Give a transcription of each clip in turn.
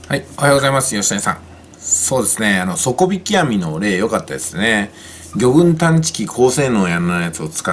はい、おはようございます。吉谷さん。そうですね、底引き網の例良かったですね。魚群探知機高性能やのやつを使って、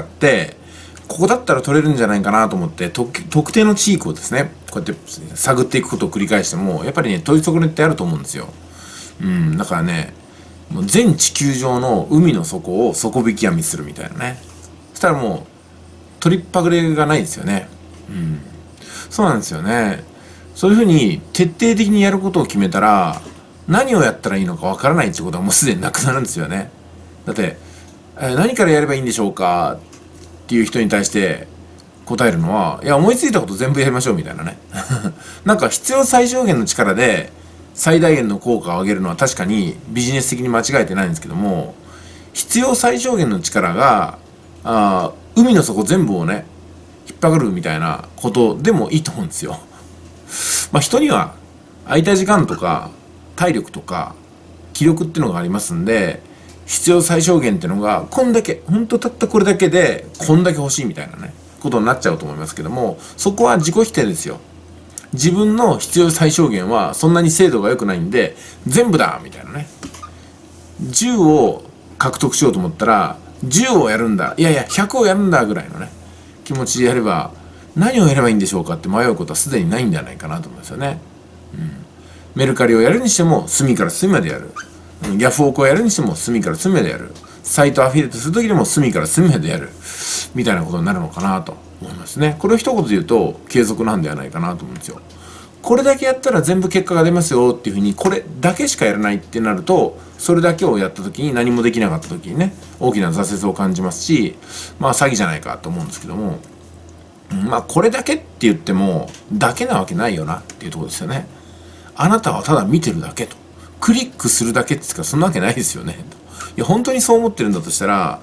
ここだったら取れるんじゃないかなと思って、特定の地域をですね、こうやって探っていくことを繰り返しても、やっぱりね、取り損ねってあると思うんですよ。だからね、もう全地球上の海の底を底引き網するみたいなね。そしたらもう、取りっぱぐれがないですよね。そうなんですよね。そういうふうに徹底的にやることを決めたら、何をやったらいいのかわからないってことはもうすでになくなるんですよね。だって、何からやればいいんでしょうかっていう人に対して答えるのは、いや、思いついたこと全部やりましょうみたいなね。なんか必要最小限の力で最大限の効果を上げるのは確かにビジネス的に間違えてないんですけども、必要最小限の力が、海の底全部をね、引っ張るみたいなことでもいいと思うんですよ。まあ人には空いた時間とか体力とか気力っていうのがありますんで、必要最小限っていうのがこんだけ、ほんとたったこれだけでこんだけ欲しいみたいなね、ことになっちゃうと思いますけども、そこは自己否定ですよ。自分の必要最小限はそんなに精度が良くないんで、全部だみたいなね。10を獲得しようと思ったら、10をやるんだ。いやいや、100をやるんだぐらいのね、気持ちでやれば、何をやればいいんでしょうかって迷うことはすでにないんじゃないかなと思いますよね。メルカリをやるにしても隅から隅までやる。ヤフオクをやるにしても隅から隅までやる。サイトアフィリエイトするときでも隅から隅までやる。みたいなことになるのかなと思いますね。これを一言で言うと継続なんではないかなと思うんですよ。これだけやったら全部結果が出ますよっていうふうに、これだけしかやらないってなると、それだけをやった時に何もできなかった時にね、大きな挫折を感じますし、まあ詐欺じゃないかと思うんですけども、まあこれだけって言ってもだけなわけないよなっていうところですよね。あなたはただ見てるだけと、クリックするだけって言ったらそんなわけないですよね。いや本当にそう思ってるんだとしたら、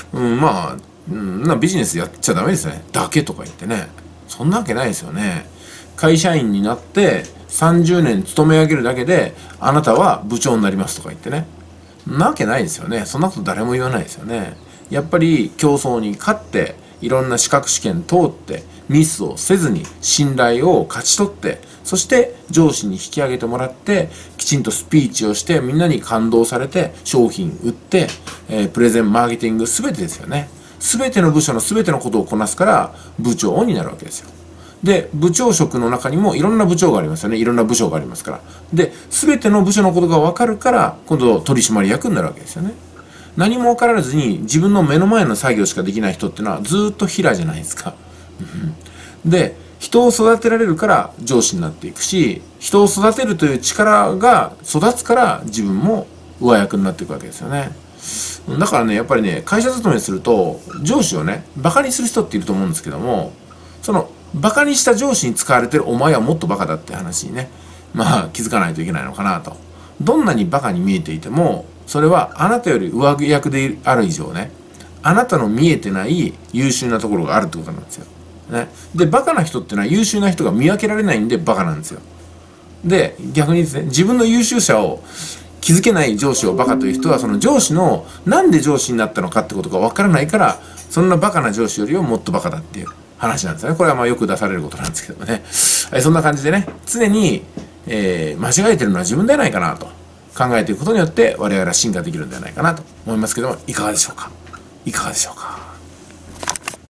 ビジネスやっちゃダメですね。だけとか言ってね、そんなわけないですよね。会社員になって30年勤め上げるだけであなたは部長になりますとか言ってね、そんなわけないですよね。そんなこと誰も言わないですよね。やっぱり競争に勝っていろんな資格試験通ってミスをせずに信頼を勝ち取って、そして上司に引き上げてもらってきちんとスピーチをしてみんなに感動されて商品売って、プレゼンマーケティング全てですよね。全ての部署の全てのことをこなすから部長になるわけですよ。で部長職の中にもいろんな部長がありますよね。いろんな部署がありますから。で全ての部署のことが分かるから今度取締役になるわけですよね。何も分からずに自分の目の前の作業しかできない人っていうのはずっと平じゃないですか。で人を育てられるから上司になっていくし、人を育てるという力が育つから自分も上役になっていくわけですよね。だからね、やっぱりね、会社勤めすると上司をねバカにする人っていると思うんですけども、そのバカにした上司に使われてるお前はもっとバカだって話にね、まあ気づかないといけないのかなと。どんなにバカに見えていても、それはあなたより上役である以上ね、あなたの見えてない優秀なところがあるってことなんですよ。ね、でバカな人ってのは優秀な人が見分けられないんでバカなんですよ。で逆にですね、自分の優秀さを気づけない上司をバカという人は、その上司のなんで上司になったのかってことが分からないから、そんなバカな上司よりももっとバカだっていう話なんですよね。これはまあよく出されることなんですけどもね。そんな感じでね、常に、間違えてるのは自分ではないかなと考えていくことによって我々は進化できるんではないかなと思いますけども、いかがでしょうか。いかがでしょうか。